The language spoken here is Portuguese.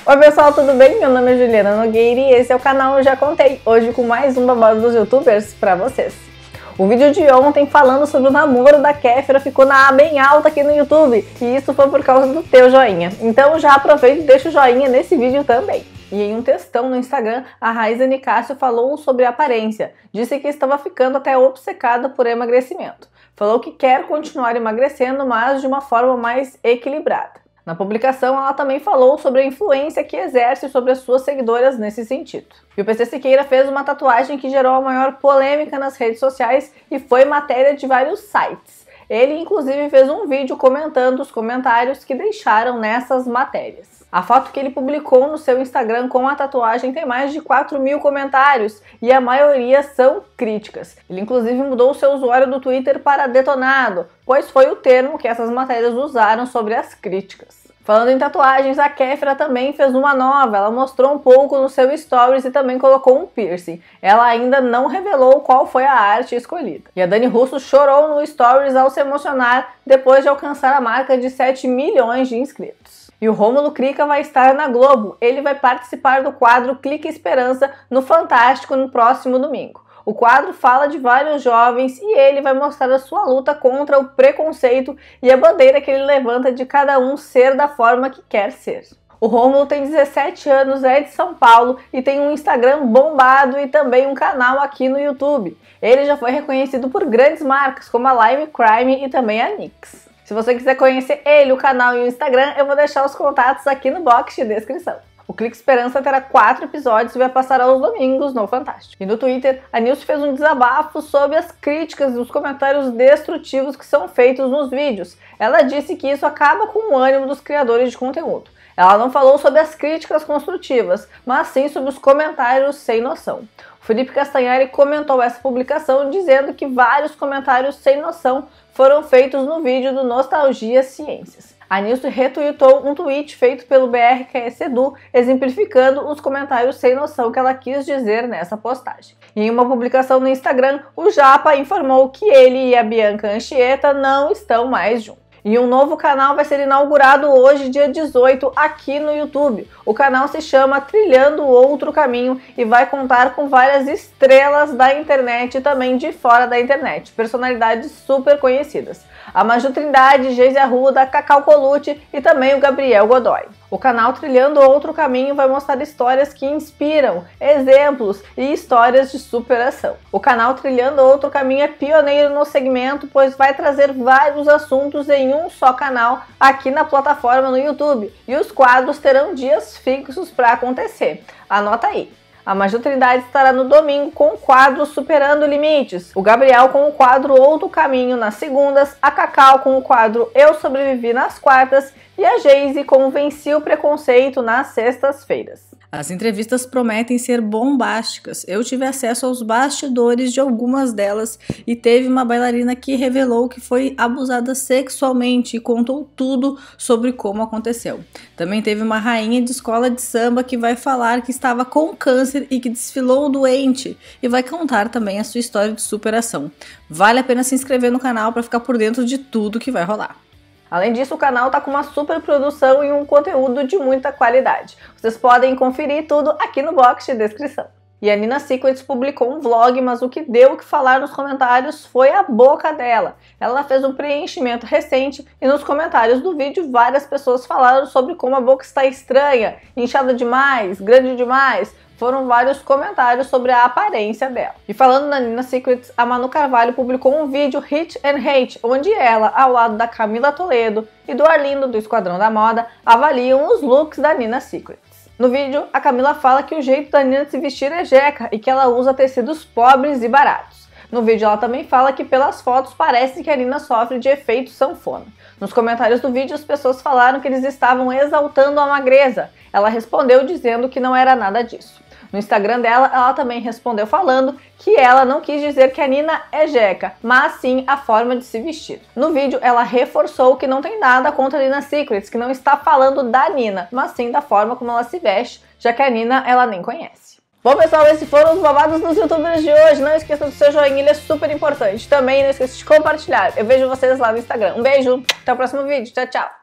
Oi pessoal, tudo bem? Meu nome é Juliana Nogueira e esse é o canal Eu Já Contei, hoje com mais um babado dos youtubers pra vocês. O vídeo de ontem falando sobre o namoro da Kéfera ficou na A bem alta aqui no YouTube, e isso foi por causa do teu joinha. Então já aproveita e deixa o joinha nesse vídeo também. E em um textão no Instagram, a Raíza Nicásio falou sobre aparência. Disse que estava ficando até obcecada por emagrecimento. Falou que quer continuar emagrecendo, mas de uma forma mais equilibrada. Na publicação, ela também falou sobre a influência que exerce sobre as suas seguidoras nesse sentido. E o PC Siqueira fez uma tatuagem que gerou a maior polêmica nas redes sociais e foi matéria de vários sites. Ele, inclusive, fez um vídeo comentando os comentários que deixaram nessas matérias. A foto que ele publicou no seu Instagram com a tatuagem tem mais de 4.000 comentários e a maioria são críticas. Ele inclusive mudou o seu usuário do Twitter para detonado, pois foi o termo que essas matérias usaram sobre as críticas. Falando em tatuagens, a Kéfera também fez uma nova. Ela mostrou um pouco no seu stories e também colocou um piercing. Ela ainda não revelou qual foi a arte escolhida. E a Dani Russo chorou no stories ao se emocionar depois de alcançar a marca de 7 milhões de inscritos. E o Rômulo Crica vai estar na Globo. Ele vai participar do quadro Clique Esperança no Fantástico no próximo domingo. O quadro fala de vários jovens e ele vai mostrar a sua luta contra o preconceito e a bandeira que ele levanta de cada um ser da forma que quer ser. O Rômulo tem 17 anos, é de São Paulo e tem um Instagram bombado e também um canal aqui no YouTube. Ele já foi reconhecido por grandes marcas como a Lime Crime e também a NYX. Se você quiser conhecer ele, o canal e o Instagram, eu vou deixar os contatos aqui no box de descrição. O Clique Esperança terá 4 episódios e vai passar aos domingos no Fantástico. E no Twitter, a Nilce fez um desabafo sobre as críticas e os comentários destrutivos que são feitos nos vídeos. Ela disse que isso acaba com o ânimo dos criadores de conteúdo. Ela não falou sobre as críticas construtivas, mas sim sobre os comentários sem noção. O Felipe Castanhari comentou essa publicação dizendo que vários comentários sem noção foram feitos no vídeo do Nostalgia Ciências. A Nilce retweetou um tweet feito pelo BRQS Edu, exemplificando os comentários sem noção que ela quis dizer nessa postagem. E em uma publicação no Instagram, o Japa informou que ele e a Bianca Anchieta não estão mais juntos. E um novo canal vai ser inaugurado hoje, dia 18, aqui no YouTube. O canal se chama Trilhando Outro Caminho e vai contar com várias estrelas da internet e também de fora da internet, personalidades super conhecidas. A Maju Trindade, Geise Arruda, Cacau Colucci e também o Gabriel Godoy. O canal Trilhando Outro Caminho vai mostrar histórias que inspiram, exemplos e histórias de superação. O canal Trilhando Outro Caminho é pioneiro no segmento, pois vai trazer vários assuntos em um só canal aqui na plataforma no YouTube. E os quadros terão dias fixos para acontecer. Anota aí. A Maju Trindade estará no domingo com o quadro Superando Limites, o Gabriel com o quadro Outro Caminho nas segundas, a Cacau com o quadro Eu Sobrevivi nas quartas e a Geise com o Venci o Preconceito nas sextas-feiras. As entrevistas prometem ser bombásticas. Eu tive acesso aos bastidores de algumas delas e teve uma bailarina que revelou que foi abusada sexualmente e contou tudo sobre como aconteceu. Também teve uma rainha de escola de samba que vai falar que estava com câncer e que desfilou doente e vai contar também a sua história de superação. Vale a pena se inscrever no canal para ficar por dentro de tudo que vai rolar. Além disso, o canal está com uma super produção e um conteúdo de muita qualidade. Vocês podem conferir tudo aqui no box de descrição. E a Nina Secrets publicou um vlog, mas o que deu o que falar nos comentários foi a boca dela. Ela fez um preenchimento recente e nos comentários do vídeo várias pessoas falaram sobre como a boca está estranha, inchada demais, grande demais. Foram vários comentários sobre a aparência dela. E falando na Nina Secrets, a Manu Carvalho publicou um vídeo Hit and Hate, onde ela, ao lado da Camila Toledo e do Arlindo do Esquadrão da Moda, avaliam os looks da Nina Secrets. No vídeo, a Camila fala que o jeito da Nina de se vestir é jeca e que ela usa tecidos pobres e baratos. No vídeo ela também fala que pelas fotos parece que a Nina sofre de efeito sanfona. Nos comentários do vídeo as pessoas falaram que eles estavam exaltando a magreza. Ela respondeu dizendo que não era nada disso. No Instagram dela, ela também respondeu falando que ela não quis dizer que a Nina é jeca, mas sim a forma de se vestir. No vídeo, ela reforçou que não tem nada contra a Nina Secrets, que não está falando da Nina, mas sim da forma como ela se veste, já que a Nina ela nem conhece. Bom pessoal, esses foram os babados dos youtubers de hoje. Não esqueça do seu joinha, ele é super importante. Também não esqueça de compartilhar. Eu vejo vocês lá no Instagram. Um beijo, até o próximo vídeo. Tchau, tchau.